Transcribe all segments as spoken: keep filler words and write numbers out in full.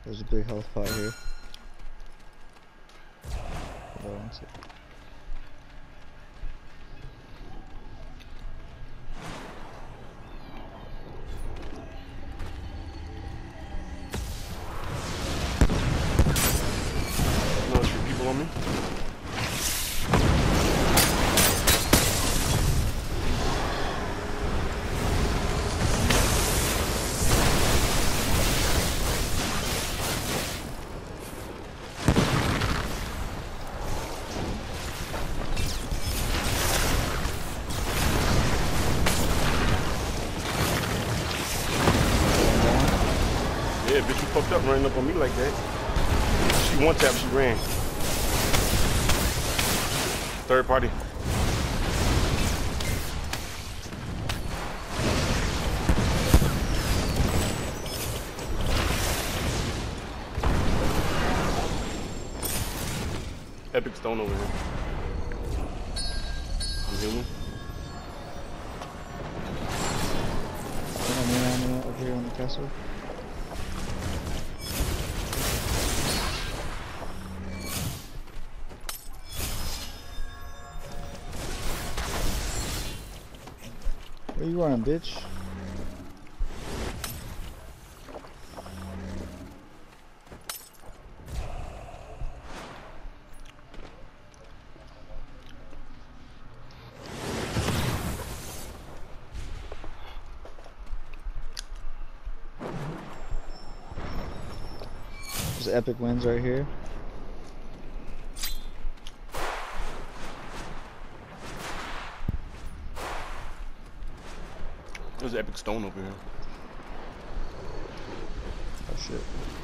There's a big health pot here. Hold on, let's see. No, three people on me. Yeah, bitch, you fucked up running up on me like that. She one tap, she ran. Third party. Epic stone over here. I'm human. I'm in, I'm in, over here on the castle. Where you running, bitch? There's epic wins right here. There's an epic stone over here. Oh shit.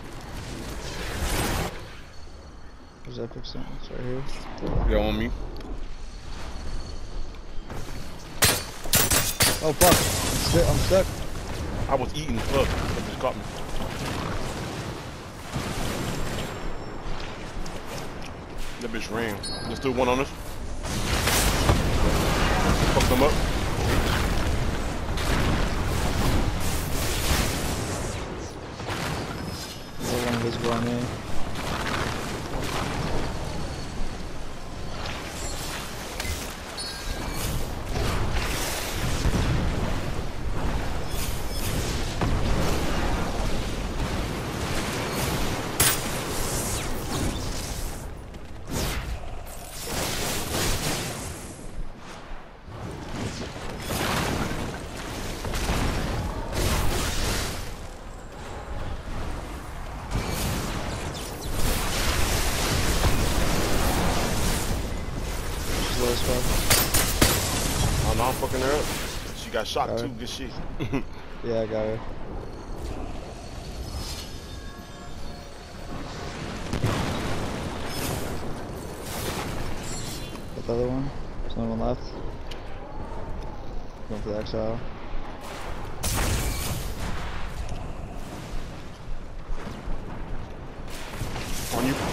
There's epic stones right here. They're on me. Oh fuck! I'm stuck. I'm stuck. I was eating. Look, they just caught me. That bitch ran. There's still one on us. Fuck them up. There's one invisible on me. Oh no, I'm fucking her up. She got shot got too, her. good shit. Yeah, I got her. Got the other one. There's another one left. Going for the exile. On you.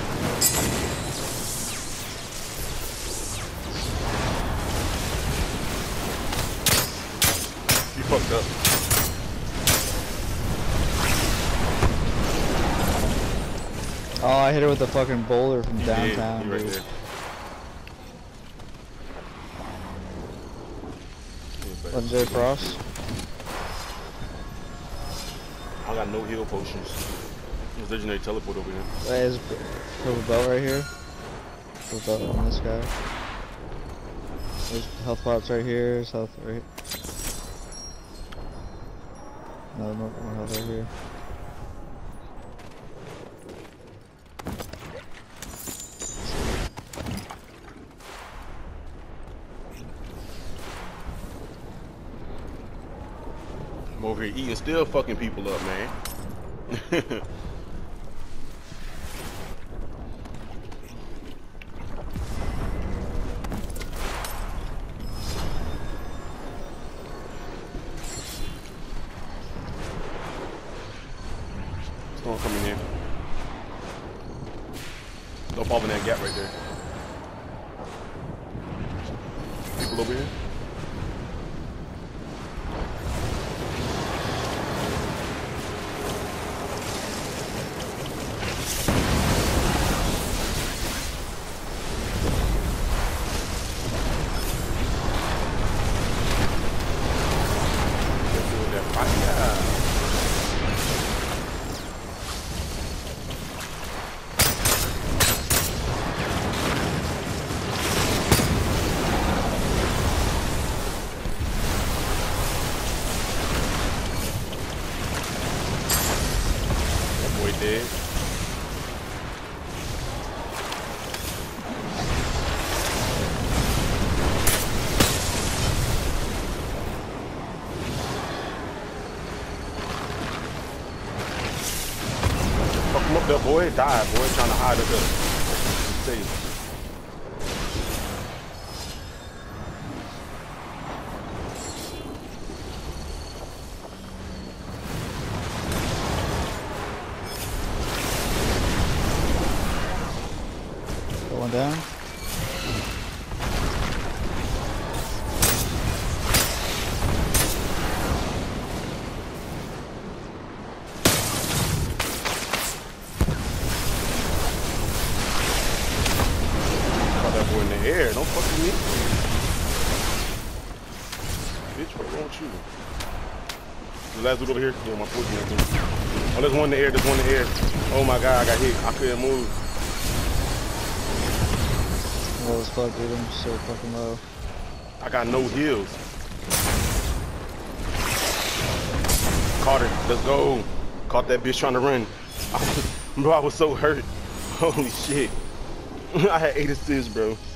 You fucked up. Oh, I hit her with a fucking boulder from You downtown, did. You right dude. there. Legendary Frost. I got no heal potions. There's legendary teleport over here. There's a purple belt right here. Purple belt on this guy. There's health pots right here. There's health right here. No, more, more health right here. I'm over here eating, still fucking people up, man. Storm coming in. Don't fall in that gap right there. People over here. up, boy. Die, boy. Trying to hide up there. Safe. Going down. In the air, don't fuck with me. Bitch, what wrong with you? The last dude over here, yeah, my fourteen, I think. Oh, there's one in the air, there's one in the air. Oh my god, I got hit. I couldn't move. Low as fuck, dude. I'm so fucking low. I got no heals. Caught her, let's go. Caught that bitch trying to run. I was, bro, I was so hurt. Holy shit. I had eight assists, bro.